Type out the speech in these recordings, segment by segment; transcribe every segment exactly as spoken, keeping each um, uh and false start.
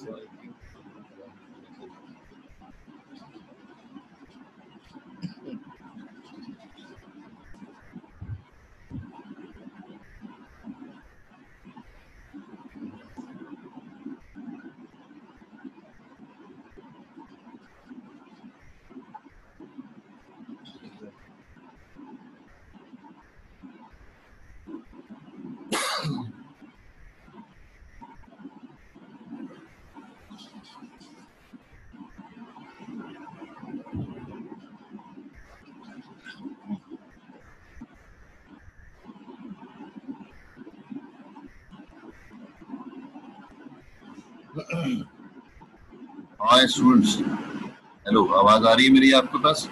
हाँ students, hello, आवाज आ रही है मेरी आपके पास?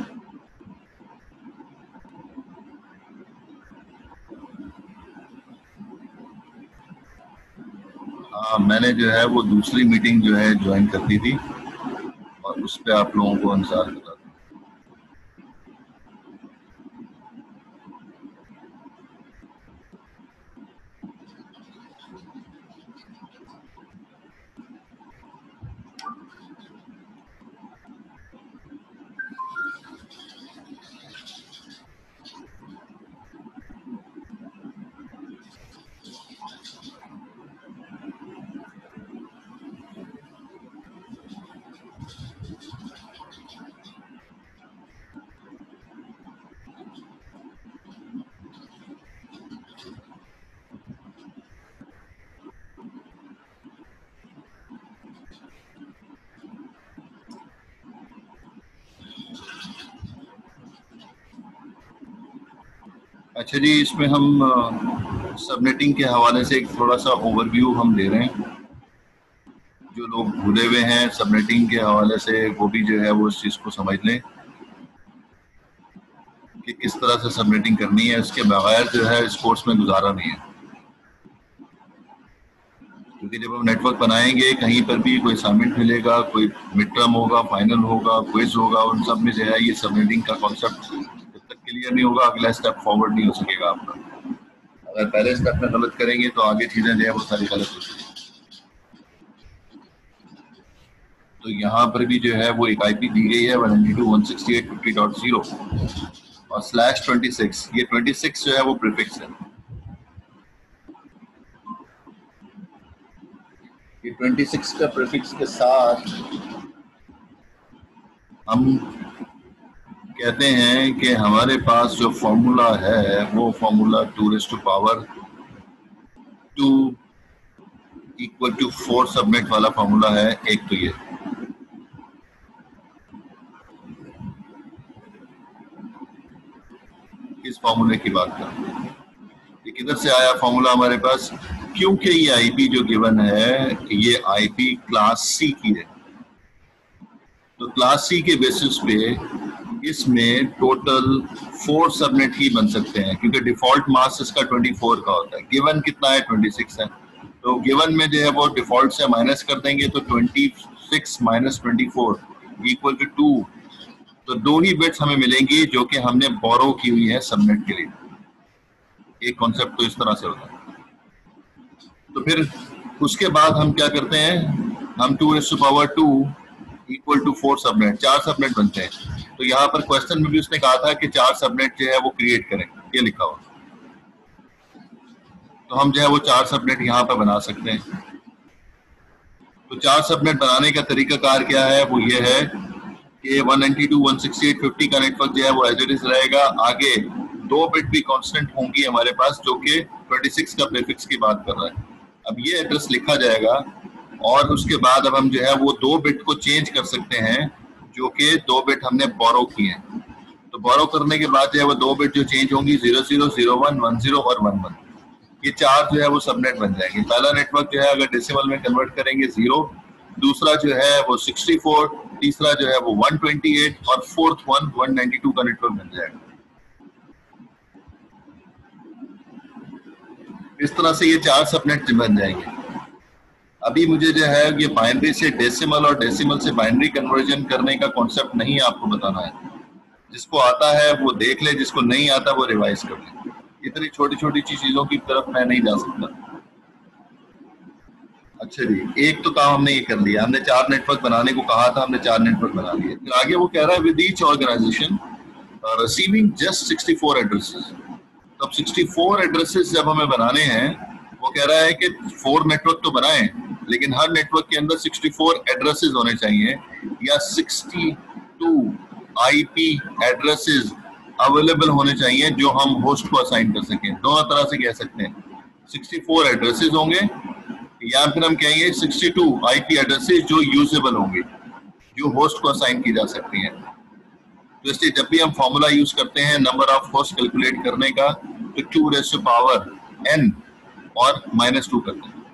हाँ, मैंने जो है वो दूसरी मीटिंग जो है ज्वाइन कर दी थी और उस पे आप लोगों को इंतजार कर रहा था। अच्छा जी, इसमें हम सबनेटिंग के हवाले से एक थोड़ा सा ओवरव्यू हम दे रहे हैं। जो लोग भूले हुए हैं सबनेटिंग के हवाले से वो भी जो है वो इस चीज़ को समझ लें कि किस तरह से सबनेटिंग करनी है। इसके बगैर जो है इस कोर्स में गुजारा नहीं है, क्योंकि जब हम नेटवर्क बनाएंगे कहीं पर भी कोई असाइनमेंट मिलेगा, कोई मिड टर्म होगा, फाइनल होगा, क्विज होगा, उन सब में जो है ये सबनेटिंग का कॉन्सेप्ट जब तक क्लियर नहीं होगा अगला स्टेप फॉरवर्ड नहीं हो सकेगा आपका। अगर पहले स्टेप में गलत करेंगे तो आगे चीजें जो है वो सारी गलत होती है। तो यहाँ पर भी जो है वो एक आईपी दी गई है one ninety two dot one sixty eight dot fifty dot zero और स्लैश ट्वेंटी सिक्स। ये ट्वेंटी सिक्स जो है वो प्रीफिक्स है। ये ट्वेंटी सिक्स का प्रीफिक्स के साथ हम कहते हैं कि हमारे पास जो फॉर्मूला है वो formula two raise to power two equal to four subnet वाला फॉर्मूला है। एक तो ये इस फॉर्मूले की बात करें, ये किधर से आया फॉर्मूला हमारे पास? क्योंकि ये आईपी जो गिवन है ये आईपी क्लास सी की है, तो क्लास सी के बेसिस पे इसमें टोटल फोर सबनेट ही बन सकते हैं, क्योंकि डिफॉल्ट मास इसका ट्वेंटी फोर का होता है। गिवन कितना है? ट्वेंटी सिक्स है। तो गिवन में जो है वो डिफॉल्ट से माइनस कर देंगे तो twenty six minus twenty four equal to two. तो दो ही बिट्स हमें मिलेंगी जो कि हमने बोरो की हुई है सबनेट के लिए। एक कॉन्सेप्ट तो इस तरह से होता है। तो फिर उसके बाद हम क्या करते हैं, हम two raise to power two equal to four subnet, चार सबनेट बनते हैं। तो यहाँ पर क्वेश्चन में भी उसने कहा था कि चार सबनेट जो है वो क्रिएट करें, ये लिखा हुआ। तो हम जो है वो चार सबनेट यहाँ पर बना सकते हैं। तो चार सबनेट बनाने का तरीकाकार क्या है? वो ये है कि one ninety two dot one sixty eight dot fifty का नेटवर्क जो है वो एज इट इज रहेगा। आगे दो बिट भी कांस्टेंट होंगी हमारे पास, जो कि ट्वेंटी सिक्स का प्रीफिक्स की बात कर रहा है। अब ये एड्रेस लिखा जाएगा और उसके बाद अब हम जो है वो दो बिट को चेंज कर सकते हैं, जो कि दो बिट हमने बोरो किए हैं। तो बोरो करने के बाद जो है वो दो बिट जो चेंज होंगी zero zero zero one one zero और वन वन, ये चार जो है वो सबनेट बन जाएंगे। पहला नेटवर्क जो है अगर डेसिमल में कन्वर्ट करेंगे जीरो, दूसरा जो है वो सिक्सटी फोर, तीसरा जो है वो वन ट्वेंटी एट और fourth one one ninety two का नेटवर्क बन जाएगा। इस तरह से ये चार सबनेट बन जाएंगे। अभी मुझे जो है ये बाइनरी से डेसिमल और डेसिमल से बाइनरी कन्वर्जन करने का कॉन्सेप्ट नहीं आपको बताना है। जिसको आता है वो देख ले, जिसको नहीं आता वो रिवाइज कर ले। इतनी छोटी छोटी चीजों की तरफ मैं नहीं जा सकता। अच्छा जी, एक तो काम हमने ये कर लिया, हमने चार नेटवर्क बनाने को कहा था, हमने चार नेटवर्क बना लिए। फिर आगे वो कह रहा है with each organization receiving just sixty four addresses. तब सिक्सटी फोर एड्रेसेस जब हमें बनाने हैं, वो कह रहा है कि फोर नेटवर्क तो बनाएं, लेकिन हर नेटवर्क के अंदर सिक्सटी फोर एड्रेसेस होने चाहिए या sixty two IP addresses available होने चाहिए जो हम होस्ट को असाइन कर सकें। दोनों तरह से कह सकते हैं, सिक्सटी फोर एड्रेसेस होंगे या फिर हम कहेंगे सिक्सटी टू आईपी एड्रेसेस जो यूजेबल होंगे, जो होस्ट को असाइन की जा सकती हैं। तो इसलिए जब भी हम फॉर्मूला यूज करते हैं नंबर ऑफ होस्ट कैलकुलेट करने का, तो two raise to power N और माइनस टू करते हैं।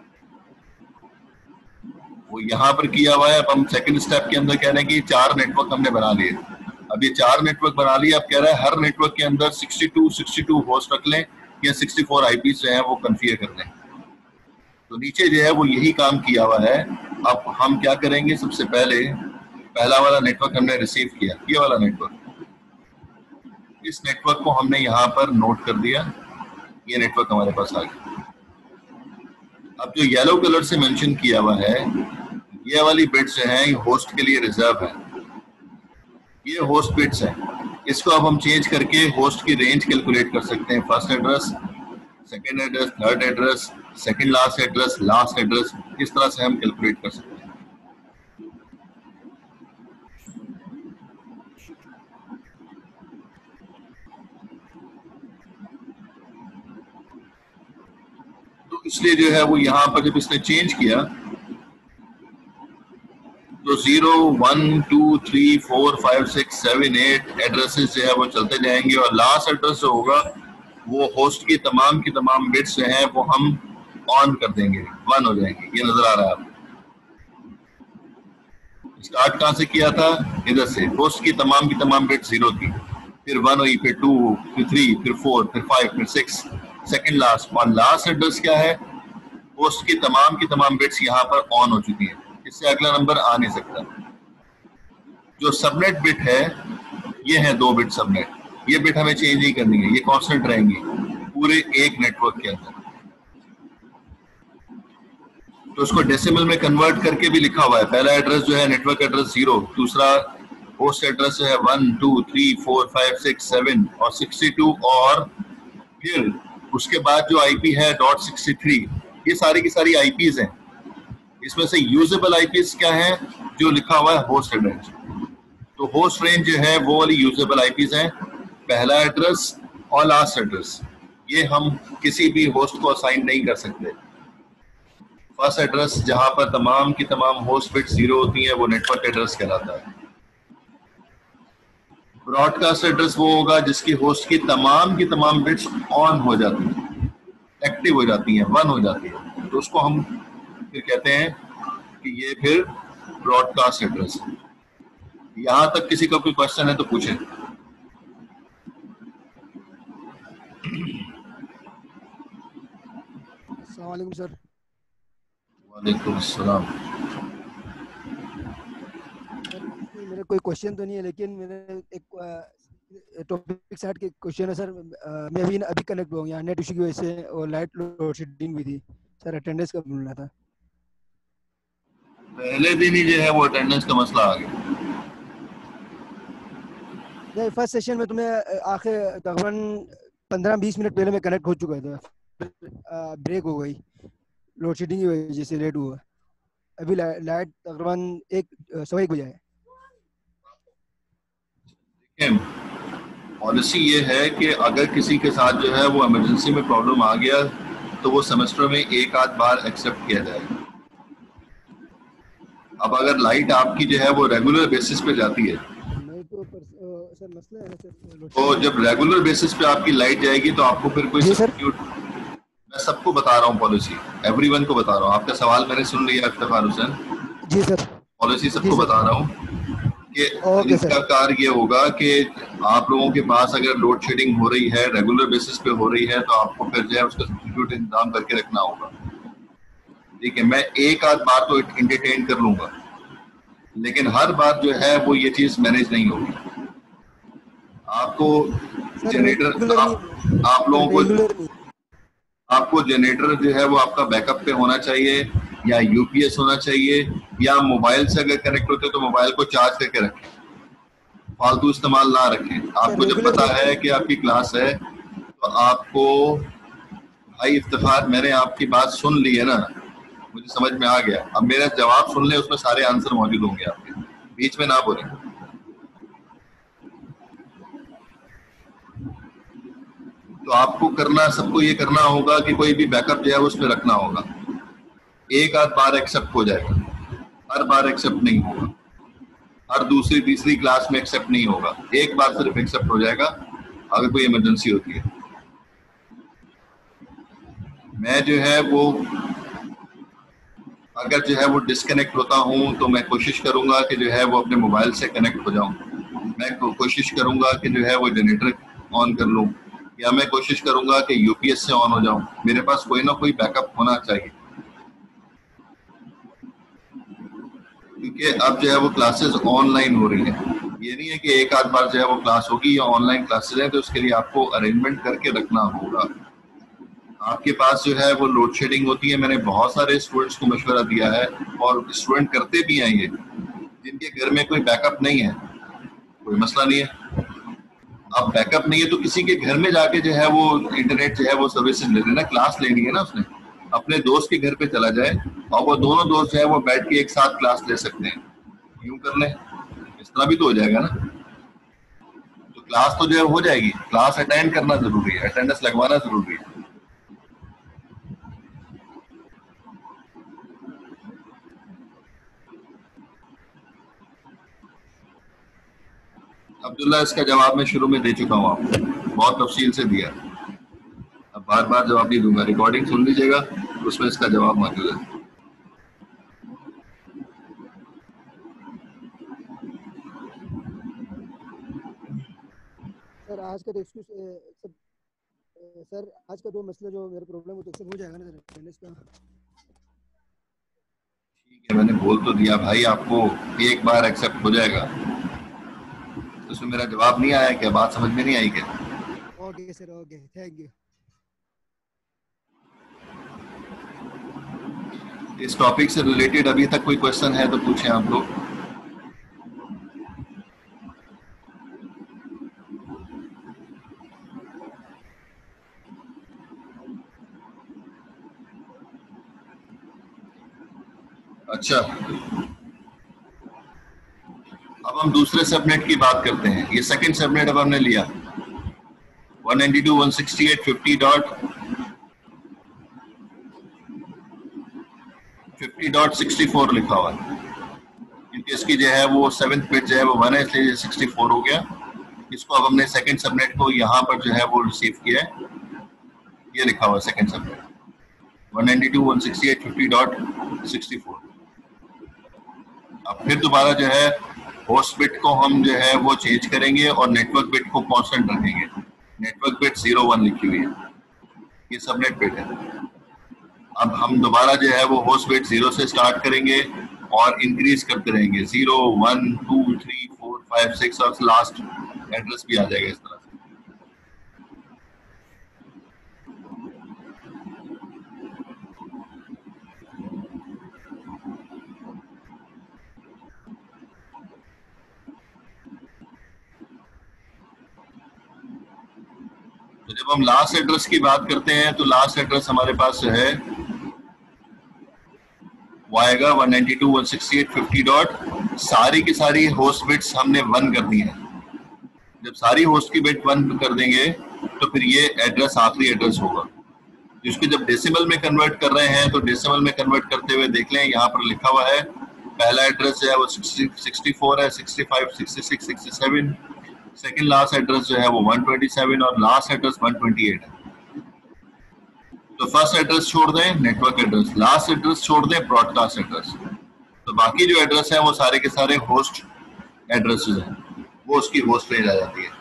वो यहाँ पर किया हुआ है। अब हम सेकंड स्टेप के अंदर कह रहे हैं कि चार नेटवर्क हमने बना लिए। अब ये चार नेटवर्क बना लिए, अब कह रहा है हर नेटवर्क के अंदर sixty two sixty two host रख लें या सिक्सटी फोर आईपी जो है वो कन्फिगर कर लें। तो नीचे जो है वो यही काम किया हुआ है। अब हम क्या करेंगे, सबसे पहले पहला वाला नेटवर्क हमने रिसीव किया, ये वाला नेटवर्क, इस नेटवर्क को हमने यहाँ पर नोट कर दिया, ये नेटवर्क हमारे पास आ गया। अब जो येलो कलर से मेंशन किया हुआ है, ये वाली बिट्स जो है ये होस्ट के लिए रिजर्व है, ये होस्ट बिट्स है। इसको अब हम चेंज करके होस्ट की रेंज कैलकुलेट कर सकते हैं। First address, second address, third address, second last address, last address, इस तरह से हम कैलकुलेट कर सकते हैं। तो इसलिए जो है वो यहाँ पर जब इसने चेंज किया तो zero one two three four five six seven eight addresses जो है वो चलते जाएंगे और लास्ट एड्रेस जो होगा वो होस्ट की तमाम की तमाम बिट्स जो हैं वो हम ऑन कर देंगे, वन हो जाएंगे। ये नजर आ रहा है आपको। स्टार्ट कहाँ से किया था, इधर से। होस्ट की तमाम की तमाम बिट्स जीरो थी, फिर वन हुई, फिर टू, फिर थ्री, फिर फोर, फिर फाइव, फिर सिक्स, सेकेंड लास्ट। और लास्ट एड्रेस क्या है, होस्ट की तमाम की तमाम बिट्स यहाँ पर ऑन हो चुकी है, इससे अगला नंबर आ नहीं सकता। जो सबनेट बिट है ये है दो बिट सबनेट, ये बिट हमें चेंज नहीं करनी है, ये कांस्टेंट रहेंगी पूरे एक नेटवर्क के अंदर। तो उसको डेसिमल में कन्वर्ट करके भी लिखा हुआ है। पहला एड्रेस जो है नेटवर्क एड्रेस जीरो, दूसरा होस्ट एड्रेस जो है one two three four five six seven और सिक्सटी टू, और फिर उसके बाद जो आईपी है डॉट सिक्सटी थ्री। ये सारी की सारी आईपीज हैं। इसमें से यूजेबल आईपीज क्या है, जो लिखा हुआ है होस्ट एड्रेस। तो होस्ट रेंज जो है वो वाली यूजेबल आईपीज हैं, पहला एड्रेस और लास्ट एड्रेस। ये हम किसी भी होस्ट को असाइन नहीं कर सकते। फर्स्ट एड्रेस जहां पर तमाम की तमाम होस्ट बिट्स जीरो होती हैं वो नेटवर्क एड्रेस कहलाता है। ब्रॉडकास्ट एड्रेस वो होगा जिसकी होस्ट की तमाम की तमाम बिट्स ऑन हो जाती हैं, एक्टिव हो जाती हैं, वन हो जाती है, तो उसको हम फिर कहते हैं कि ये फिर ब्रॉडकास्ट एड्रेस है। यहां तक किसी का कोई क्वेश्चन है तो पूछें। अस्सलाम वालेकुम सर। वालेकुम अस्सलाम। मेरा कोई क्वेश्चन तो नहीं है, लेकिन मेरे एक टॉपिक सेट के क्वेश्चन है सर। मैं अभी अभी कनेक्ट हुआ हूँ यहाँ नेट इशू की वजह से, और लाइट लोड शेडिंग भी थी सर। अटेंडेंस कब मिलना था? पहले दिन ही जो है वो अटेंडेंस का मसला आ गया। नहीं, फर्स्ट सेशन में तुम्हें आखिर तकरीबन पंद्रह बीस मिनट पहले मैं कनेक्ट हो चुका था, ब्रेक हो गई लोड शेडिंग की वजह से, लेट हुआ। अभी लाइट तकरीबन एक सवा एक बजे है। पॉलिसी ये है कि अगर किसी के साथ जो है वो इमरजेंसी में प्रॉब्लम आ गया तो वो सेमेस्टर में एक आध बार एक्सेप्ट किया जाएगा। अब अगर लाइट आपकी जो है वो रेगुलर बेसिस पे जाती है, तो पर, सर मसला है सर, तो जब रेगुलर बेसिस पे आपकी लाइट जाएगी तो आपको फिर कोई सब्स्टिट्यूट, मैं सबको बता रहा हूँ पॉलिसी, एवरीवन को बता रहा हूँ। आपका सवाल मैंने सुन लिया इफ्तिखार हुसैन जी सर। पॉलिसी सबको बता रहा हूँ कि इसका कार्य ये होगा कि आप लोगों के पास अगर लोड शेडिंग हो रही है, रेगुलर बेसिस पे हो रही है, तो आपको फिर जो है उसका सब्स्टिट्यूट इंतजाम करके रखना होगा। ठीक है, मैं एक आध बार तो इंटरटेन कर लूंगा, लेकिन हर बार जो है वो ये चीज मैनेज नहीं होगी। आपको जनरेटर, आप, आप लोगों को आपको जनरेटर जो है वो आपका बैकअप पे होना चाहिए। या यूपीएस होना चाहिए, या मोबाइल से अगर कनेक्ट होते तो मोबाइल को चार्ज करके रखें, फालतू इस्तेमाल ना रखें। आपको जब पता है कि आपकी क्लास है तो आपको, भाई इफ्तिखार, मैंने आपकी बात सुन ली है ना, मुझे समझ में आ गया। अब मेरा जवाब सुन ले, उसमें सारे आंसर मौजूद होंगे आपके, बीच में ना बोले। तो आपको करना, सबको ये करना होगा कि कोई भी बैकअप जो है उस पर रखना होगा। एक आध बार एक्सेप्ट हो जाएगा, हर बार एक्सेप्ट नहीं होगा, हर दूसरी तीसरी क्लास में एक्सेप्ट नहीं होगा, एक बार सिर्फ एक्सेप्ट हो जाएगा अगर कोई इमरजेंसी होती है। मैं जो है वो अगर जो है वो डिस्कनेक्ट होता हूं तो मैं कोशिश करूंगा कि जो है वो अपने मोबाइल से कनेक्ट हो जाऊं। मैं को, कोशिश करूंगा कि जो है वो जनरेटर ऑन कर लूं, या मैं कोशिश करूंगा कि यूपीएस से ऑन हो जाऊं। मेरे पास कोई ना कोई बैकअप होना चाहिए, क्योंकि अब जो है वो क्लासेस ऑनलाइन हो रही है। ये नहीं है कि एक आध बार जो है वो क्लास होगी या ऑनलाइन क्लासेस है, तो उसके लिए आपको अरेंजमेंट करके रखना होगा। आपके पास जो है वो लोड शेडिंग होती है। मैंने बहुत सारे स्टूडेंट्स को मशवरा दिया है और स्टूडेंट करते भी हैं ये, जिनके घर में कोई बैकअप नहीं है, कोई मसला नहीं है। अब बैकअप नहीं है तो किसी के घर में जाके जो है वो इंटरनेट जो है वो सर्विसेज ले लेना। क्लास लेनी है ना उसने, अपने दोस्त के घर पे चला जाए और वो दोनों दोस्त जो है वो बैठ के एक साथ क्लास ले सकते हैं। यूं कर ले, इस तरह भी तो हो जाएगा ना। तो क्लास तो जो है हो जाएगी, क्लास अटेंड करना जरूरी है, अटेंडेंस लगवाना जरूरी है। अब्दुल्ला, इसका जवाब मैं शुरू में दे चुका हूँ आपको, बहुत तफसील से दिया। अब बार बार जवाब नहीं दूंगा, रिकॉर्डिंग सुन लीजिएगा, उसमें इसका जवाब मौजूद है। सर आज का एक्सक्यूज सब सर आज का जो मसला जो मेरा प्रॉब्लम है तो सब हो जाएगा ना सर अटेंडेंस का। ठीक है, मैंने बोल तो दिया भाई आपको, एक बार एक्सेप्ट हो जाएगा। तो उसमें मेरा जवाब नहीं आया क्या? बात समझ में नहीं आई क्या? Okay sir, okay, thank you. इस टॉपिक से रिलेटेड अभी तक कोई क्वेश्चन है तो पूछें आप लोग। अच्छा, अब हम दूसरे सबनेट की बात करते हैं। ये सेकंड सबनेट अब हमने लिया one ninety two dot one sixty eight dot fifty dot fifty dot sixty four लिखा हुआ है, क्योंकि इसकी जो है वो सेवेंथ बिट जो है वो वन है, इसलिए सिक्सटी फोर हो गया। इसको अब हमने सेकंड सबनेट को यहाँ पर जो है वो रिसीव किया है, ये लिखा हुआ है second subnet one ninety two dot one sixty eight dot fifty dot sixty four. अब फिर दोबारा जो है होस्ट बिट को हम जो है वो चेंज करेंगे और नेटवर्क बिट को कांस्टेंट रखेंगे। नेटवर्क बिट जीरो वन लिखी हुई है, ये सबनेट बिट है। अब हम दोबारा जो है वो होस्ट बिट जीरो से स्टार्ट करेंगे और इंक्रीज करते रहेंगे, zero one two three four five six, और लास्ट एड्रेस भी आ जाएगा इस तरह से। तो जब हम लास्ट एड्रेस की बात करते हैं तो लास्ट एड्रेस हमारे पास जो है वो आएगा one ninety two dot one sixty eight dot fifty dot सारी की सारी होस्ट बिट्स हमने वन कर दी है। जब सारी होस्ट की बिट वन कर देंगे तो फिर ये एड्रेस आखिरी एड्रेस होगा, जिसको जब डेसिमल में कन्वर्ट कर रहे हैं तो डेसिमल में कन्वर्ट करते हुए देख लें, यहाँ पर लिखा हुआ है पहला एड्रेस जो है वो सिक्सटी फोर है, sixty five, sixty six, sixty seven. Second last address जो है वो वन ट्वेंटी सेवन और last address one twenty eight है। तो फर्स्ट एड्रेस छोड़ दें नेटवर्क एड्रेस, लास्ट एड्रेस छोड़ दें ब्रॉडकास्ट एड्रेस, तो बाकी जो एड्रेस है वो सारे के सारे होस्ट एड्रेसेस हैं, वो उसकी होस्ट रेंज आ जाती है।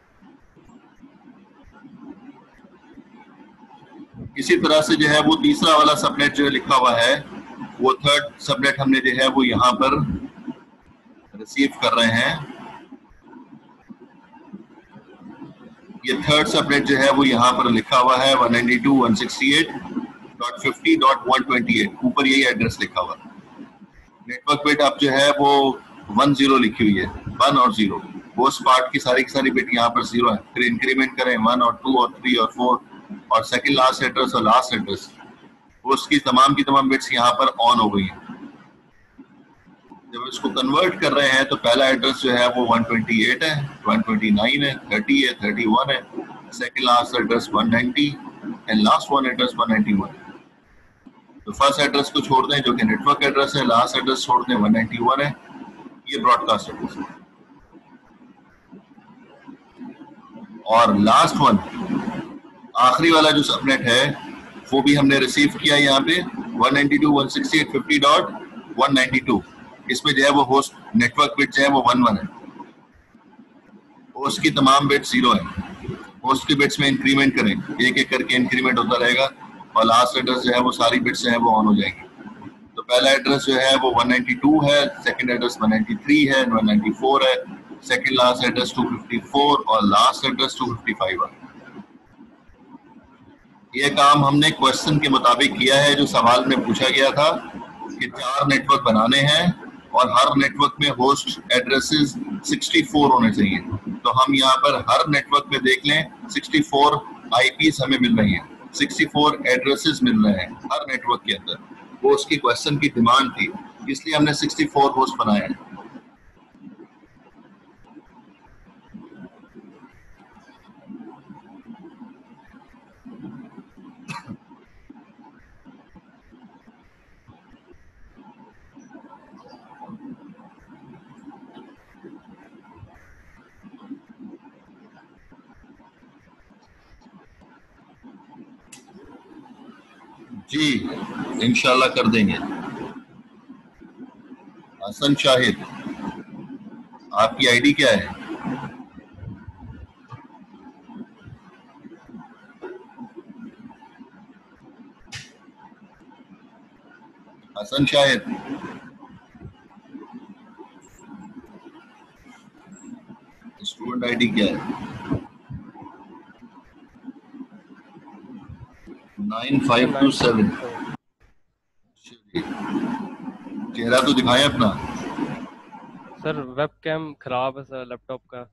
इसी तरह से जो है वो तीसरा वाला सबनेट जो लिखा हुआ है वो थर्ड सबनेट हमने जो है वो यहाँ पर रिसीव कर रहे हैं। ये थर्ड सबनेट जो है वो यहाँ पर लिखा हुआ है one ninety two dot one sixty eight dot fifty dot one twenty eight, ऊपर यही एड्रेस लिखा हुआ। नेटवर्क बिट अब जो है वो वन जीरो लिखी हुई है, वन और जीरो, वो पार्ट की सारी की सारी बिट यहाँ पर जीरो है। फिर इंक्रीमेंट करें वन और टू और थ्री और फोर और सेकंड लास्ट एड्रेस और लास्ट एड्रेस, वो उसकी तमाम की तमाम बिट्स यहाँ पर ऑन हो गई हैं। जब इसको कन्वर्ट कर रहे हैं तो पहला एड्रेस जो है वो वन ट्वेंटी एट है, वन ट्वेंटी नाइन है, थर्टी है, थर्टी वन है, second last address one ninety and last one address one ninety one. तो फर्स्ट एड्रेस को छोड़ दें जो कि नेटवर्क एड्रेस है, लास्ट एड्रेस छोड़ दें वन नाइंटी वन है, ये ब्रॉडकास्ट एड्रेस है। और लास्ट वन आखिरी वाला जो सबनेट है वो भी हमने रिसीव किया यहाँ पे one ninety two dot one sixty eight dot fifty dot one ninety two. इसमें जो है वो होस्ट नेटवर्क बिट जो है वो वन वन है, होस्ट की तमाम बिट जीरो है। होस्ट की बिट्स में इंक्रीमेंट करें, एक एक करके इंक्रीमेंट होता रहेगा और लास्ट एड्रेस जो है वो सारी बिट्स जो है वो ऑन हो जाएंगी। तो पहला एड्रेस जो है वो वन नाइंटी टू है, second address one ninety three है, वन नाइंटी फोर है, second last address two fifty four और last address two fifty five है। ये काम हमने क्वेश्चन के मुताबिक किया है जो सवाल में पूछा गया था कि चार नेटवर्क बनाने हैं और हर नेटवर्क में होस्ट एड्रेसेस सिक्सटी फोर होने चाहिए। तो हम यहाँ पर हर नेटवर्क में देख लें सिक्सटी फोर आईपीस हमें मिल रही हैं, सिक्सटी फोर एड्रेसेस मिल रहे हैं हर नेटवर्क के अंदर। वो उसकी क्वेश्चन की डिमांड थी, इसलिए हमने सिक्सटी फोर होस्ट बनाए हैं। जी इंशाल्लाह कर देंगे। हसन शाहिद, आपकी आईडी क्या है? हसन शाहिद, स्टूडेंट आईडी क्या है? Nine five two seven. चेहरा तो दिखाएं अपना। सर वेबकैम खराब है सर लैपटॉप का।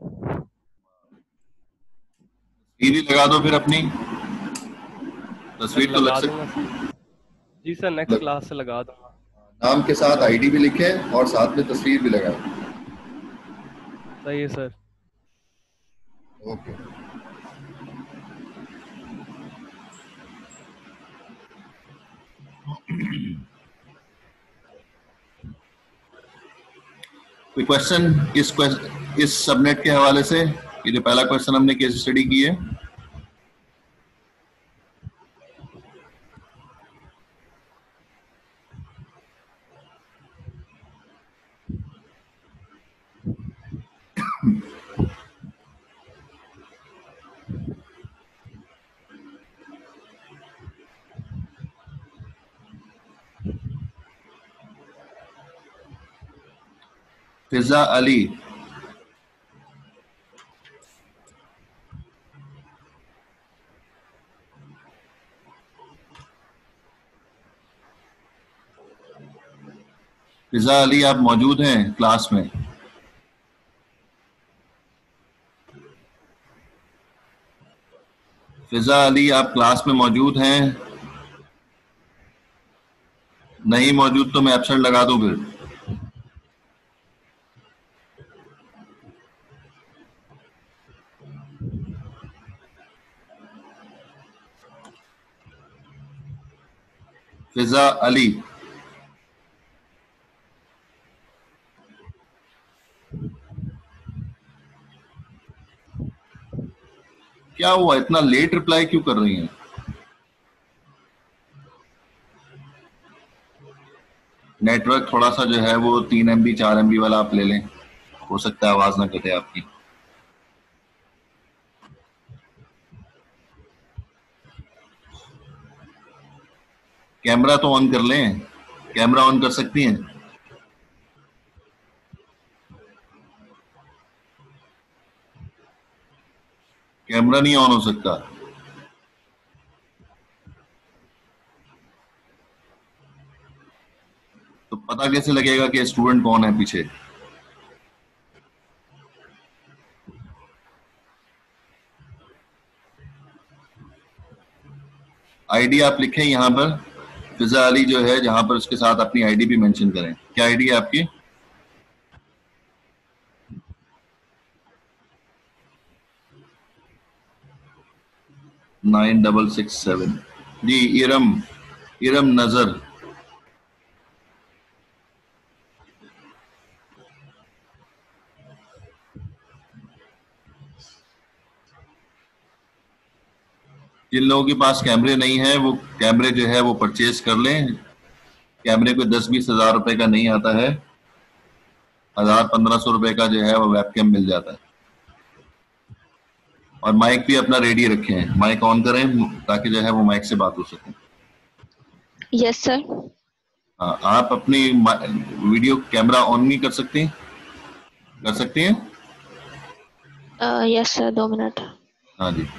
तस्वीर लगा दो फिर अपनी, तस्वीर तो लग सकती। जी सर नेक्स्ट क्लास से लगा दूंगा। नाम के साथ आईडी भी लिखे और साथ में तस्वीर भी लगाए। सही है सर। ओके। कोई क्वेश्चन इस क्वेश्चन इस सबनेट के हवाले से? ये जो पहला क्वेश्चन हमने केस स्टडी की है, फिजा अली, फिजा अली आप मौजूद हैं क्लास में? फिजा अली आप क्लास में मौजूद हैं? नहीं मौजूद तो मैं एब्सेंट लगा दूं फिर। फिजा अली, क्या हुआ इतना लेट रिप्लाई क्यों कर रही हैं? नेटवर्क थोड़ा सा जो है वो तीन एम बी चार एम बी वाला आप ले लें, हो सकता है आवाज ना कटे आपकी। कैमरा तो ऑन कर लें, कैमरा ऑन कर सकती हैं? कैमरा नहीं ऑन हो सकता। पता कैसे लगेगा कि स्टूडेंट कौन है पीछे? आईडी आप लिखें यहाँ पर, फिजा अली जो है, जहां पर उसके साथ अपनी आईडी भी मेंशन करें। क्या आईडी है आपकी? Nine double six seven. जी, इरम इरम नजर। जिन लोगों के पास कैमरे नहीं है वो कैमरे जो है वो परचेज कर लें। कैमरे को दस बीस हजार रुपए का नहीं आता है, हजार पंद्रह सौ रुपए का जो है वो वेबकैम मिल जाता है। और माइक भी अपना रेडी रखे हैं, माइक ऑन करें ताकि जो है वो माइक से बात हो सके। Yes sir. हाँ, आप अपनी वीडियो कैमरा ऑन नहीं कर सकती? कर सकती हैं? यस सर, दो मिनट। हाँ जी।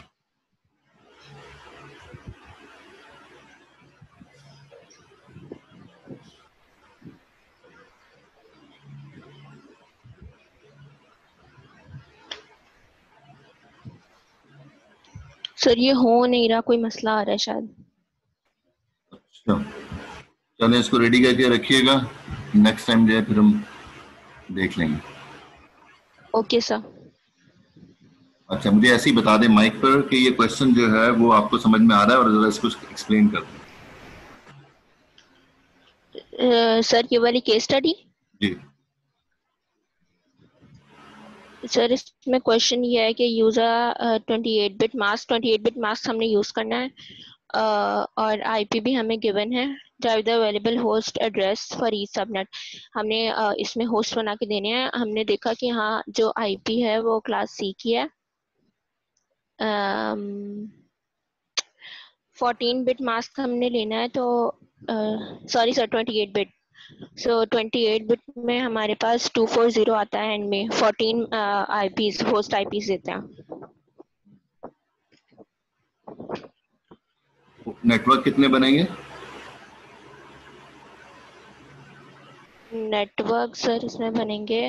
सर ये हो नहीं रहा, कोई मसला आ रहा है शायद। अच्छा, चलें इसको रेडी करके रखिएगा, नेक्स्ट टाइम जो है फिर हम देख लेंगे। Okay sir. अच्छा, मुझे ऐसे ही बता दें माइक पर कि ये क्वेश्चन जो है वो आपको समझ में आ रहा है, और जरा इसको एक्सप्लेन कर दें। सर ये वाली केस स्टडी? जी सर इसमें क्वेश्चन ये है कि user twenty eight bit mask twenty eight bit mask हमने यूज करना है, uh, और आईपी भी हमें गिवन है। Derive the available host address for each subnet. हमने uh, इसमें होस्ट बना के देने हैं। हमने देखा कि हाँ जो आईपी है वो क्लास सी की है। फोर्टीन बिट मास्क हमने लेना है, तो sorry sir twenty eight bit. So twenty eight bit में हमारे पास टू फोर जीरो आता है एंड में फोर्टीन आईपीस होस्ट आईपीस देते हैं। नेटवर्क कितने बनेंगे? नेटवर्क सर इसमें बनेंगे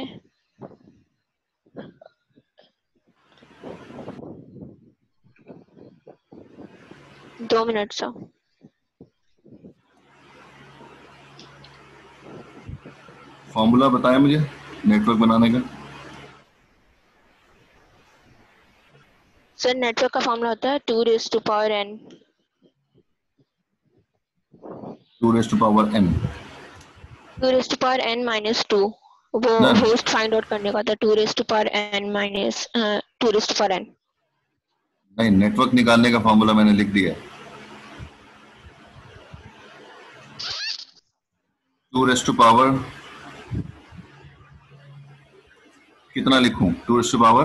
दो मिनट सर। फॉर्मूला बताएं मुझे नेटवर्क बनाने का। सर नेटवर्क का फॉर्मूला होता है two raise to power n. Two raise to power n. Two raise to power n minus two, वो होस्ट फाइंड आउट करने का था। Two raise to power n minus two raise to power n. नहीं, network निकालने का formula मैंने लिख दिया। टू रेज टू पावर कितना लिखूं? टू रेज टू पावर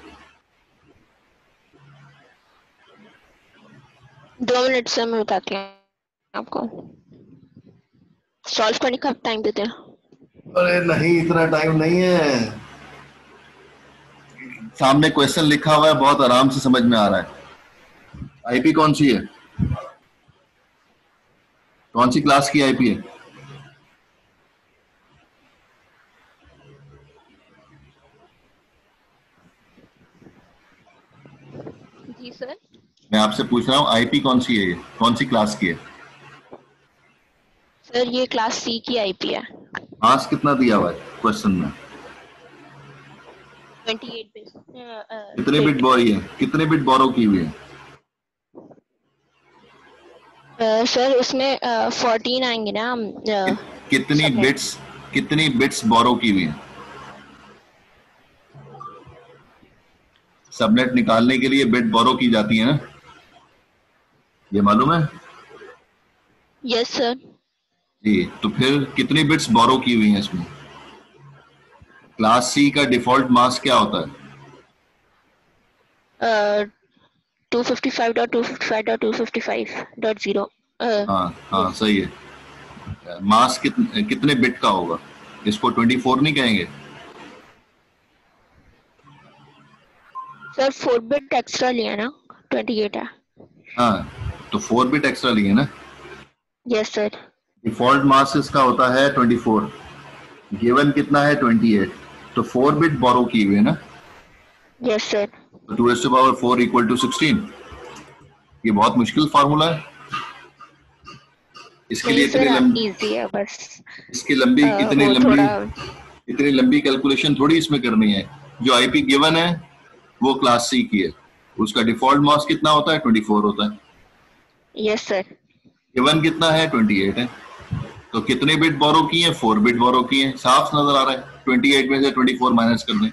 दो मिनट से मैं बताती हूँ आपको। सॉल्व करने का टाइम देते हैं। अरे नहीं, इतना टाइम नहीं है। सामने क्वेश्चन लिखा हुआ है, बहुत आराम से समझ में आ रहा है। आईपी कौन सी है? कौन सी क्लास की आईपी है? जी सर। मैं आपसे पूछ रहा हूँ आईपी कौन सी है, ये कौन सी क्लास की है? सर ये क्लास सी की आईपी है। मास्क कितना दिया हुआ है क्वेश्चन में? Twenty eight bit. कितने बिट बोरी है? कितने बिट बोरो की हुई है? uh, सर उसमें फोर्टीन uh, आएंगे ना। uh, कितनी बिट्स कितनी बिट्स बोरो की हुई है? सबनेट निकालने के लिए बिट बोरो की जाती है ना, ये मालूम है? Yes sir. जी, तो फिर कितनी बिट्स बोरो की हुई हैं इसमें? क्लास सी का डिफॉल्ट मास्क क्या होता है? Two fifty five dot two fifty five dot two fifty five dot zero. हाँ हाँ सही है। मास्क कित, कितने बिट का होगा? इसको ट्वेंटी फोर नहीं कहेंगे? सर फोर बिट एक्स्ट्रा लिया ना, ट्वेंटी एट है। हाँ, तो फोर बिट एक्स्ट्रा लिए ना। Yes sir. डिफॉल्ट मास इसका होता है ट्वेंटी फोर, गिवन कितना है ट्वेंटी एट, तो फोर बिट बोरो की हुई है ना, यस सर। तो two raise to power four equal to sixteen. ये बहुत मुश्किल फार्मूला है, इसके लिए नहीं इतनी सर, लंबी इजी है बस। इसकी लंबी अ, इतनी वो लंबी थोड़ा इतनी लंबी कैलकुलेशन थोड़ी इसमें करनी है। जो आईपी गिवन है वो क्लास सी की है, उसका डिफॉल्ट मास कितना होता है ट्वेंटी फोर होता है, यस सर। गिवन कितना है ट्वेंटी एट है, तो कितने बिट बोरो की है, फोर बिट बोरो की है, साफ नजर आ रहा है। ट्वेंटी एट में से ट्वेंटी फोर माइनस कर दें।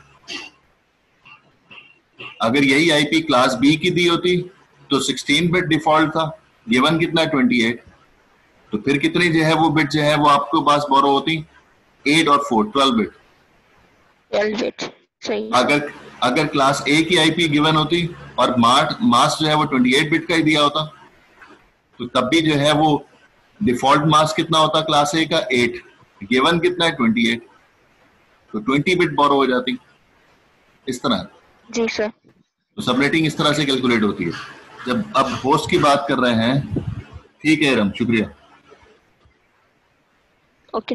अगर यही आईपी क्लास बी की दी होती तो सिक्सटीन बिट डिफॉल्ट था, गिवन कितना है ट्वेंटी एट, तो फिर कितनी जो है वो बिट जो है वो आपके पास बोरो होती, एट और four twelve bit. Twelve bit सही। अगर अगर क्लास ए की आईपी गिवन होती और मार्ट मास जो है वो ट्वेंटी एट बिट का ही दिया होता, तो तब भी जो है वो डिफॉल्ट मास कितना होता क्लास ए का, एट, गिवन कितना है ट्वेंटी एट, तो ट्वेंटी बिट बोरो हो जाती। इस तरह जी सर। तो सबनेटिंग इस तरह से कैलकुलेट होती है। जब अब होस्ट की बात कर रहे हैं, ठीक है रम, शुक्रिया। ओके।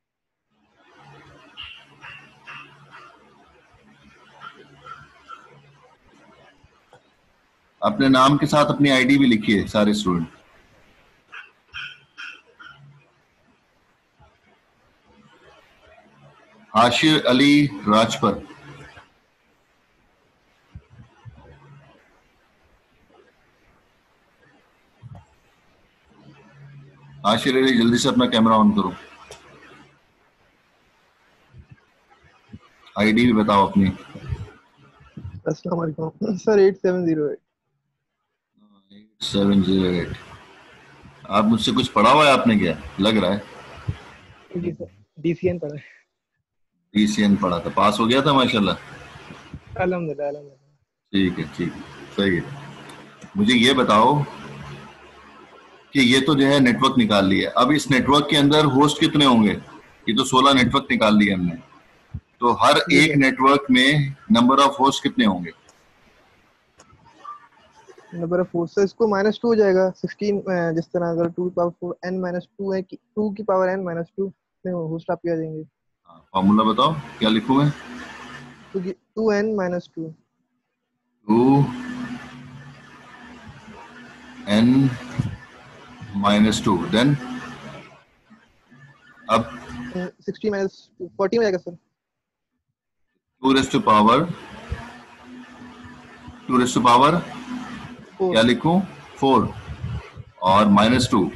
अपने नाम के साथ अपनी आईडी भी लिखिए सारे स्टूडेंट। आशिर अली राजपर, आशिर अली जल्दी से अपना कैमरा ऑन करो, आईडी भी बताओ अपनी। अस्सलाम वालेकुम sir. Eight seven zero eight. Seven zero eight. आप मुझसे कुछ पढ़ा हुआ है आपने, क्या लग रहा है? जी सर, डीसीएन पढ़ा है। डीसीएन पढ़ा था, पास हो गया था माशाल्लाह। अल्हम्दुलिल्लाह अल्हम्दुलिल्लाह। ठीक है ठीक है, सही है। मुझे ये बताओ कि ये तो जो है नेटवर्क निकाल लिया, अब इस नेटवर्क के अंदर होस्ट कितने होंगे? ये तो सोलह नेटवर्क निकाल लिए हमने, तो हर जी एक सर। नेटवर्क में नंबर ऑफ होस्ट कितने होंगे? नंबर ऑफ होस्ट इसको माइनस टू हो जाएगा सिक्सटीन। जिस तरह अगर two power four n minus two है कि टू की power n minus two host आपके आ जाएंगे। फॉर्मूला बताओ, क्या लिखूं मैं? टू की two n minus two. Two n minus two, then अब सिक्सटी माइनस फोर्टी में जाएगा sir. Two raise to power two raise to power क्या लिखूं? फोर और माइनस टू।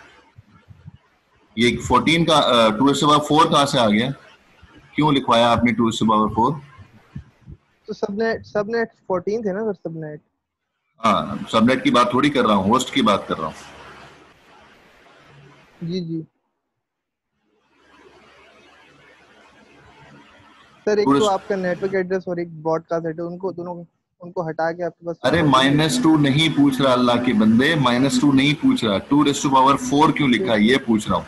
ये फोर्टीन का two raise to power four कहां से आ गया? क्यों लिखवाया आपने two raise to power four? तो सबनेट सबनेट फोर्टीन थे ना सर, सबनेट। हाँ, सबनेट की बात थोड़ी कर रहा हूँ, होस्ट की बात कर रहा हूँ। जी जी सर, एक तो आपका नेटवर्क एड्रेस और एक ब्रॉडकास्ट एड्रेस, उनको दोनों उनको हटा के आपके पास। अरे माइनस टू नहीं पूछ रहा अल्लाह के बंदे, माइनस टू नहीं पूछ रहा, two raise to power four क्यों लिखा है ये पूछ रहा हूँ।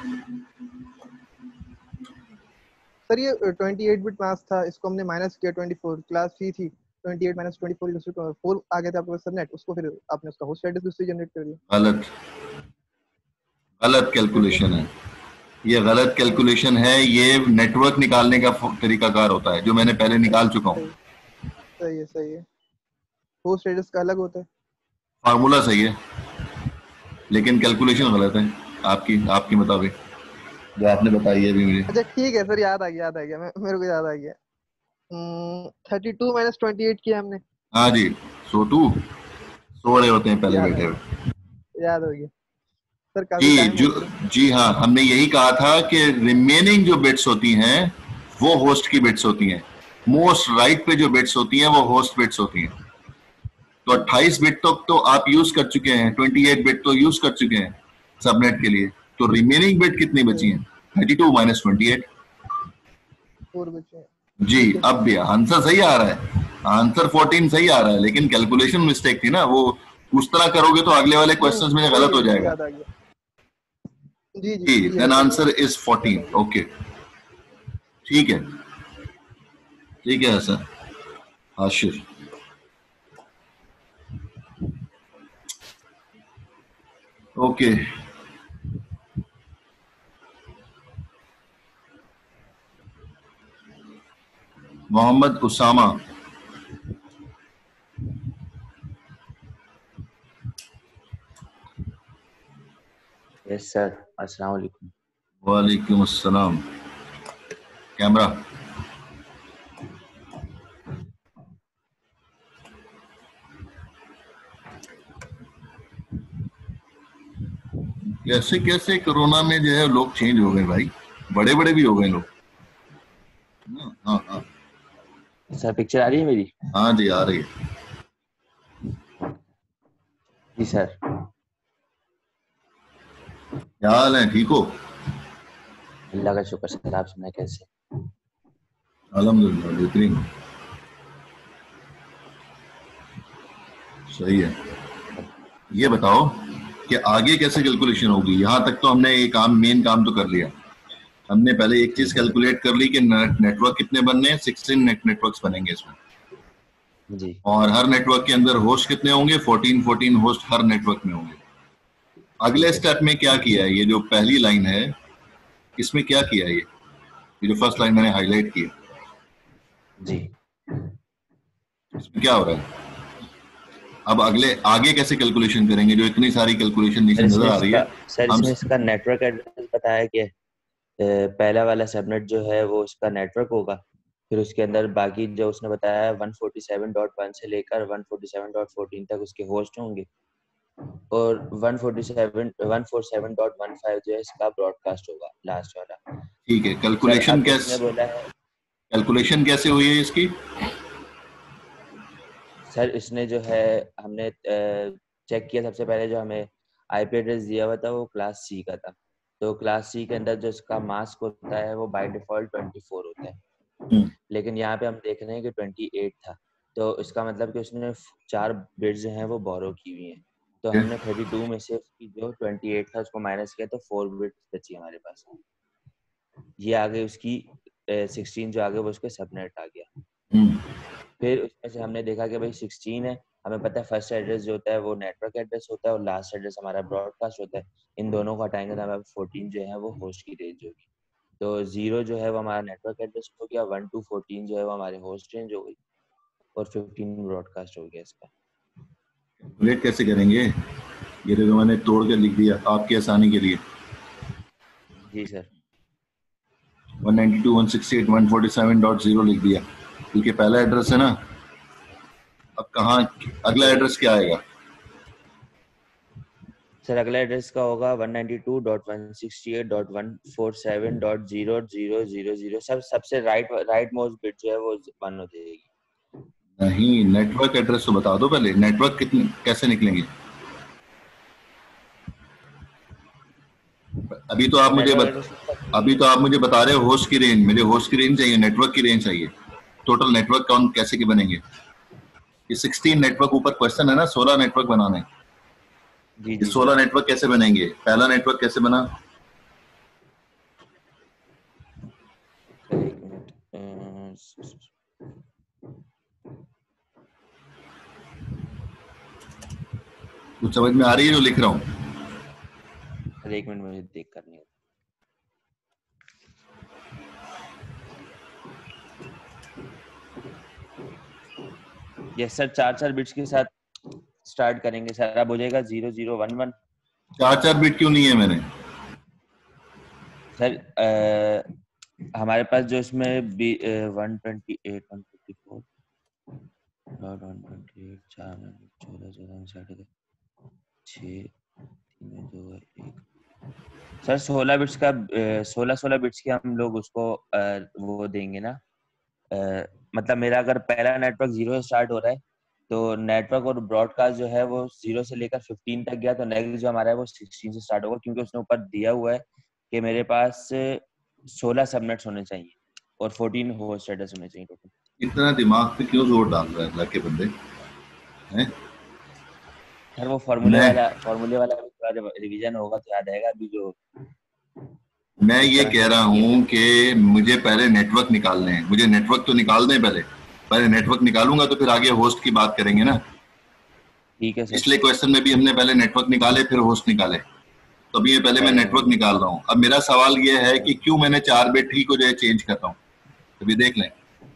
सर ये अट्ठाईस बिट मास्क था, इसको हमने माइनस किया चौबीस, क्लास सी थी, अट्ठाईस माइनस चौबीस फोर आ गया था आपके पास सबनेट, उसको फिर आपने उसका होस्ट एड्रेस उससे जनरेट कर दिया। गलत गलत कैलकुलेशन है, ये गलत कैलकुलेशन है। ये नेटवर्क निकालने का तरीकाकार होता है जो मैंने पहले निकाल चुका हूँ। सही है सही है, होस्ट एड्रेस का अलग होता है। फार्मूला सही है लेकिन कैलकुलेशन गलत है आपकी आपके मुताबिक जो आपने बताई है अभी मुझे। अच्छा ठीक है सर, याद आ गया याद आ गया मेरे को याद आ गया। Thirty two minus twenty eight किया हमने। हाँ जी, सो टू सो रहे होते हैं पहले बैठे हुए। याद हो गया सर, काफी जी टाइम जो जी हाँ, हमने यही कहा था कि रिमेनिंग जो बिट्स होती हैं वो होस्ट की बिट्स होती हैं, मोस्ट राइट पे जो बिट्स होती हैं वो होस्ट बिट्स होती हैं। तो अट्ठाईस बिट तक तो आप यूज कर चुके हैं, अट्ठाईस बिट तो यूज कर चुके हैं सबनेट के लिए, तो रिमेनिंग बिट कितनी बची हैं? Thirty two minus twenty eight. Four बचे जी, अब भी आंसर सही आ रहा है, आंसर फोर्टीन सही आ रहा है, लेकिन कैलकुलेशन मिस्टेक थी ना, वो उस तरह करोगे तो अगले वाले क्वेश्चंस में गलत हो जाएगा। जी जी, then answer is fourteen. Okay ठीक है ठीक है sir. Ashir okay Mohammad Usama. Yes sir, अस्सलाम वालेकुम। वालेकुम अस्सलाम। कैमरा। कैसे कैसे कोरोना में जो है लोग चेंज हो गए भाई, बड़े बड़े भी हो गए लोग। हाँ हाँ सर पिक्चर आ रही है मेरी? हाँ जी आ रही है। जी सर। क्या हाल है, ठीक हो? अल्लाह का शुक्र सर, आप सुनाए कैसे? अल्हम्दुलिल्लाह बेहतरीन। सही है। ये बताओ कि आगे कैसे कैलकुलेशन होगी? यहाँ तक तो हमने ये काम, मेन काम तो कर लिया। हमने पहले एक चीज कैलकुलेट कर ली कि नेटवर्क कितने बनने हैं, सिक्सटीन नेट नेटवर्क्स बनेंगे इसमें जी। और हर नेटवर्क के अंदर होस्ट कितने होंगे, फोर्टीन फोर्टीन होस्ट हर नेटवर्क में होंगे। अगले स्टेप में क्या किया है, ये जो पहली लाइन है इसमें क्या किया है, ये ये जो फर्स्ट लाइन मैंने हाईलाइट की है जी, इसमें क्या हो रहा है? अब अगले आगे कैसे कैलकुलेशन करेंगे? जो इतनी सारी कैलकुलेशन नीचे नजर आ रही है। सर इसमें इसका नेटवर्क एड्रेस बताया कि पहला वाला सबनेट जो है वो इसका नेटवर्क होगा, फिर उसके अंदर बाकी जो उसने बताया है one forty seven dot one से लेकर one forty seven dot fourteen तक उसके होस्ट होंगे और one forty seven one forty seven dot one five जो है इसका ब्रॉडकास्ट होगा लास्ट वाला। ठीक है, कैलकुलेशन कैसे बोला है? कैलकुलेशन कैसे हुई है इसकी? सर इसने जो है हमने चेक किया, सबसे पहले जो हमें आईपी एड्रेस दिया हुआ था वो क्लास सी का था, तो क्लास सी के अंदर जो इसका मास्क होता है वो बाय डिफॉल्ट ट्वेंटी फोर होता है, लेकिन यहाँ पे हम देख रहे हैं कि ट्वेंटी एट था, तो इसका मतलब कि उसने चार बिट्स जो हैं वो बोरो की हुई हैं, तो हमने थर्टी टू में से जो ट्वेंटी एट था उसको माइनस किया तो फोर बिट्स बची हमारे पास। ये आगे उसकी सिक्सटीन जो आगे वो उसके सबनेट आ गया। फिर उसमें से हमने देखा कि भाई सिक्सटीन है, हमें पता है फर्स्ट एड्रेस जो होता है वो नेटवर्क एड्रेस होता है और लास्ट एड्रेस हमारा ब्रॉडकास्ट होता है, इन दोनों को हटाएंगे तो हमें फोर्टीन जो है वो होस्ट की रेंज होगी, तो जीरो जो है वो हमारा नेटवर्क एड्रेस हो गया, वन टू फोर्टीन जो है वो हमारे होस्ट रेंज हो गई और फिफ्टीन ब्रॉडकास्ट हो गया। इसका कैलकुलेट कैसे करेंगे? ये तो मैंने तोड़ के लिख दिया आपकी आसानी के लिए। जी sir. One ninety two dot one sixty eight dot one forty seven dot zero लिख दिया क्योंकि पहला एड्रेस है ना। अब कहाँ अगला एड्रेस क्या आएगा? सर अगला एड्रेस का होगा one ninety two dot one sixty eight dot one forty seven dot zero zero zero zero, सब सबसे राइट राइट मोस्ट बिट जो है वो वन हो जाएगी। नहीं, नेटवर्क एड्रेस तो बता दो पहले, नेटवर्क कितने कैसे निकलेंगे? अभी तो आप मुझे बत, अभी तो आप मुझे बता रहे हो होस्ट की रेंज, मेरे होस्ट की रेंज चाहिए, नेटवर्क की रेंज चाहिए। टोटल नेटवर्क काउंट कैसे के बनेंगे? ये सिक्सटीन नेटवर्क ऊपर क्वेश्चन है ना, सोलह नेटवर्क बनाने। जी जी। सोलह नेटवर्क कैसे बनेंगे? पहला नेटवर्क कैसे बना? कुछ समझ में आ रही है जो लिख रहा हूँ? एक मिनट मुझे देख करनी है। यस सर, चार चार बिट्स के साथ स्टार्ट करेंगे सर। अब हो जाएगा जीरो जीरो वन वन। चार चार बिट क्यों नहीं है मैंने? सर आ, हमारे पास जो इसमें one twenty eight one fifty four dot one twenty eight चार चौदह चौदह साढ़े छः तीन दो एक सर सोलह बिट्स का सोलह सोलह बिट्स के हम लोग उसको आ, वो देंगे ना। आ, मतलब मेरा अगर पहला नेटवर्क जीरो से स्टार्ट हो रहा है तो नेटवर्क और ब्रॉडकास्ट जो है वो जीरो से लेकर फिफ्टीन तक गया, तो नेक्स्ट जो हमारा है वो सिक्सटीन से स्टार्ट होगा, क्योंकि उसने ऊपर दिया हुआ है कि मेरे पास सोलह सबनेट्स होने चाहिए और फोर्टीन होस्ट एड्रेस होने चाहिए टोटल। इतना दिमाग पे क्यों जोर डाल रहा है अल्लाह के बंदे हैं? सर वो फॉर्मूले वाला फॉर्मूले वाला भी थोड़ा रिवीजन होगा तो याद आएगा। अभी जो मैं ये कह रहा हूँ कि मुझे पहले नेटवर्क निकालने हैं, मुझे नेटवर्क तो निकाल दें पहले पहले नेटवर्क निकालूंगा तो फिर आगे होस्ट की बात करेंगे ना। ठीक है सर। इसलिए क्वेश्चन में भी हमने पहले नेटवर्क निकाले फिर होस्ट निकाले, तो अभी ये पहले मैं नेटवर्क निकाल रहा हूँ। अब मेरा सवाल ये है कि क्यों मैंने चार बिट ही को जो है चेंज कर रहा हूँ, अभी देख लें।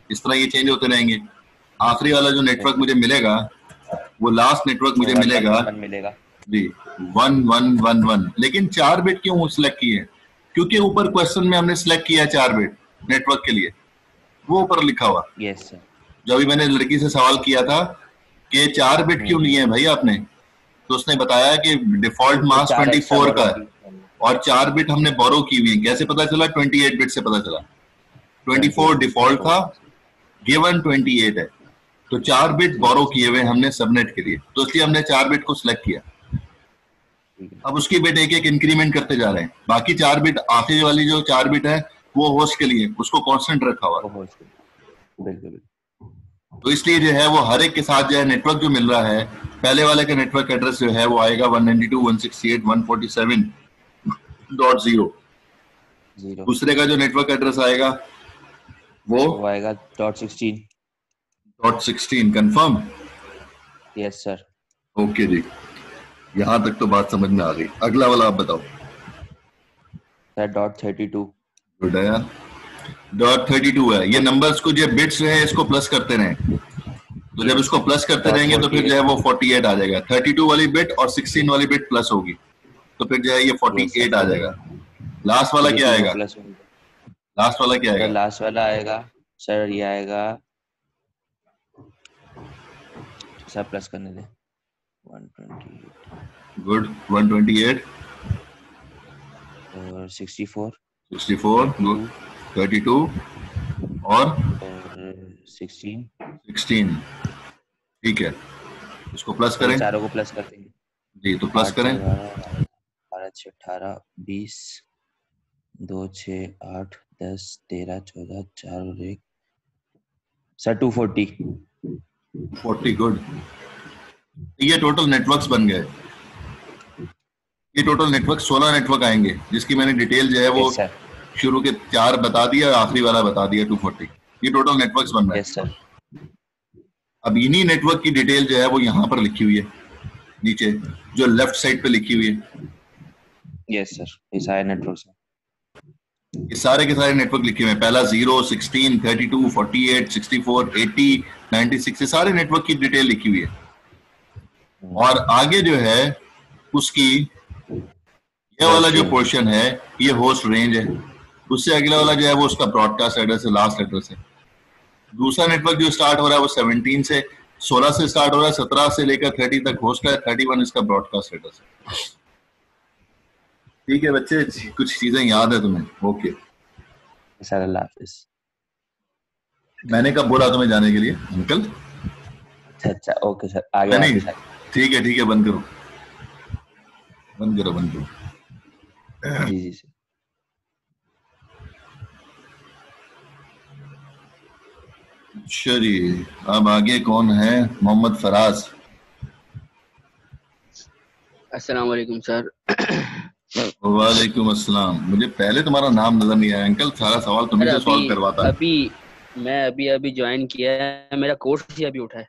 इस तरह ये चेंज होते रहेंगे। आखिरी वाला जो नेटवर्क मुझे मिलेगा वो लास्ट नेटवर्क मुझे मिलेगा मिलेगा जी वन वन वन वन। लेकिन चार बिट क्यों सिलेक्ट किए? क्योंकि ऊपर क्वेश्चन में हमने सिलेक्ट किया चार बिट नेटवर्क के लिए, वो ऊपर लिखा हुआ। Yes sir. जो अभी मैंने लड़की से सवाल किया था कि चार बिट क्यों लिए हैं भाई आपने, तो उसने बताया कि डिफॉल्ट मास्क ट्वेंटी फोर का है और चार बिट हमने बोरो की हुई है। कैसे पता चला? ट्वेंटी एट बिट से पता चला। ट्वेंटी फोर डिफॉल्ट था, गिवन ट्वेंटी एट है, तो चार बिट बोरो किए हुए हमने सबनेट के लिए, तो इसलिए हमने चार बिट को सिलेक्ट किया। अब उसकी बिट एक एक इंक्रीमेंट करते जा रहे हैं। बाकी चार बिट, आखिरी वाली जो चार बिट है वो होस्ट के लिए, उसको कांस्टेंट रखा हुआ है। बिल्कुल। तो इसलिए जो है वो हर एक के साथ जो है नेटवर्क जो मिल रहा है, पहले वाले का नेटवर्क एड्रेस जो है वो आएगा one ninety two dot one sixty eight dot one forty seven dot zero. दूसरे का जो नेटवर्क एड्रेस आएगा वो, वो आएगा dot sixteen dot sixteen. Confirm? Yes sir. Okay जी, यहाँ तक तो बात समझ में आ गई। अगला वाला आप बताओ sir. Dot thirty two. Good है यार, डॉट थर्टी टू है। ये नंबर्स को जो बिट्स रहे इसको प्लस करते रहें, तो जब इसको प्लस करते रहेंगे तो फिर जो है वो फोर्टी एट आ जाएगा। थर्टी टू वाली बिट और सिक्सटीन वाली बिट प्लस होगी तो फिर जो है ये फोर्टी एट आ जाएगा। लास्ट वाला क्या आएगा? लास्ट वाला क्या आएगा? लास्ट वाला आएगा सर, ये आएगा सर, प्लस करने दे one twenty eight. Good, one twenty eight और sixty four. Sixty four, good, thirty two और सिक्सटीन। सिक्सटीन, ठीक है। इसको प्लस करें, चारों को प्लस कर देंगे जी, तो प्लस करें। बारह छः अठारह बीस, दो छः आठ दस तेरह चौदह चार और एक sir two forty. Forty, good. ये टोटल नेटवर्क्स बन गए। ये टोटल नेटवर्क सोलह नेटवर्क आएंगे जिसकी मैंने डिटेल जो है वो yes, शुरू के चार बता दिया और आखिरी वाला बता दिया टू फोर्टी। ये टोटल नेटवर्क्स बन रहे हैं। yes, sir. अब इन्हीं नेटवर्क की डिटेल जो है वो यहाँ पर लिखी हुई है नीचे, जो लेफ्ट साइड पे लिखी हुई है। यस सर, ये सारे नेटवर्क्स हैं। ये सारे के सारे नेटवर्क लिखे हुए हैं। पहला zero, sixteen, thirty two, forty eight, sixty four, eighty, ninety six, ये सारे नेटवर्क की डिटेल लिखी हुई है। और आगे जो है उसकी ये वाला जो पोर्शन है ये होस्ट रेंज है। उससे अगला वाला जो है वो उसका ब्रॉडकास्ट एड्रेस है, लास्ट एड्रेस है। दूसरा नेटवर्क जो स्टार्ट हो रहा है वो सेवनटीन से, सोलह से स्टार्ट हो रहा है, सत्रह से लेकर थर्टी तक होस्ट है, थर्टी वन इसका ब्रॉडकास्ट एड्रेस है। ठीक है बच्चे, कुछ चीजें याद है तुम्हें? ओके सर, अल्लाह हाफिज। मैंने कब बोला तुम्हें जाने के लिए अंकल? अच्छा अच्छा, ओके सर, आगे नहीं, ठीक है ठीक है, बंद करो बंद करो बंद करो। जी जी सर। अच्छा जी, अब आगे कौन है? मोहम्मद फराज। अस्सलाम वालेकुम सर। वालेकुम अस्सलाम। मुझे पहले तुम्हारा नाम नजर नहीं आया अंकल, सारा सवाल तुम्हें से सॉल्व करवाता। अभी मैं अभी अभी ज्वाइन किया है, मेरा कोर्स ही अभी उठा है।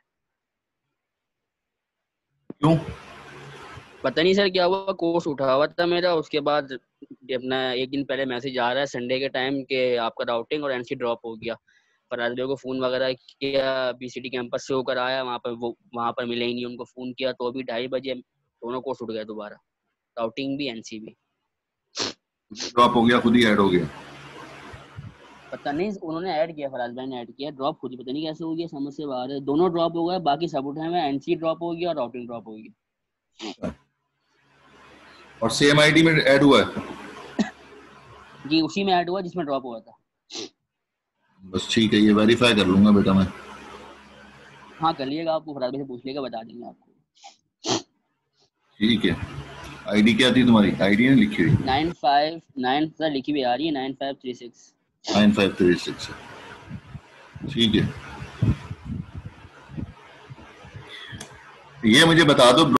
क्यों? पता नहीं सर क्या हुआ, कोर्स उठा हुआ था मेरा, उसके बाद अपना एक दिन पहले मैसेज आ रहा है संडे के टाइम के आपका राउटिंग और एनसी ड्रॉप हो गया। फराज भाई को फोन वगैरह किया, बीसीटी कैंपस से होकर आया, वहाँ पर वो वहाँ पर मिले ही नहीं, उनको फोन किया तो अभी ढाई बजे दोनों कोर्स उठ गया दोबारा, राउटिंग भी एनसी भी। ड्रॉप हो गया, खुद ही ऐड हो गया? पता नहीं, उन्होंने ऐड किया, फराज भाई ने ऐड किया, ड्रॉप खुद ही पता नहीं कैसे हो गया, समझ से बाहर है। दोनों ड्रॉप हो गए, बाकी सब उठे हुए, एनसी ड्रॉप हो गया और राउटिंग ड्रॉप हो गया। और सेम आईडी में ऐड हुआ है? जी उसी में ऐड हुआ जिसमें ड्रॉप हुआ था। बस ठीक है, ये वेरीफाई कर लूंगा बेटा मैं। हाँ कर लिएगा, आपको फराज भाई से पूछ लेगा, बता देंगे आपको। ठीक है। आईडी क्या थी तुम्हारी? आईडी नहीं लिखी हुई? नाइन फाइव नाइन सर लिखी हुई आ रही है, nine five three six. Nine five three six. ठीक है, ये मुझे बता दो